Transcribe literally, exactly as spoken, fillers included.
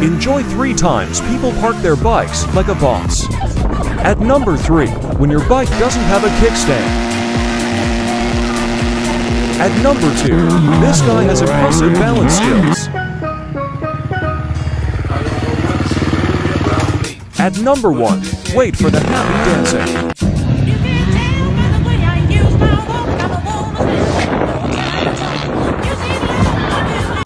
Enjoy three times people park their bikes like a boss. At number three, when your bike doesn't have a kickstand. At number two, this guy has impressive balance skills. At number one, wait for the happy dancing.